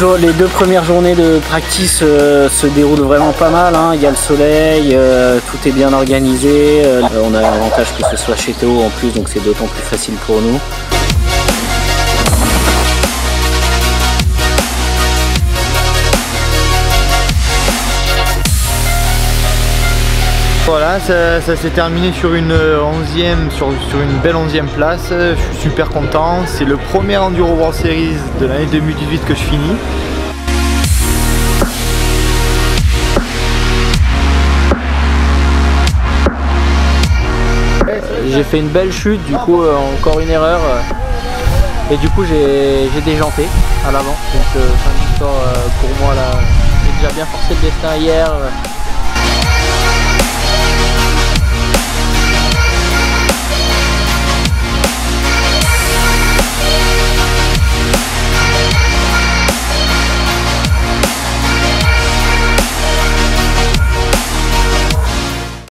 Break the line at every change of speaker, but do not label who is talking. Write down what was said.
les deux premières journées de practice se déroulent vraiment pas mal, hein. Il y a le soleil, tout est bien organisé. On a l'avantage que ce soit chez Théo en plus, donc c'est d'autant plus facile pour nous.
Voilà, ça s'est terminé sur une 11e, sur une belle 11e place. Je suis super content. C'est le premier Enduro World Series de l'année 2018 que je finis.
J'ai fait une belle chute, du coup encore une erreur. Et du coup j'ai déjanté à l'avant. Donc fin de l'histoire pour moi là, j'ai déjà bien forcé le destin hier.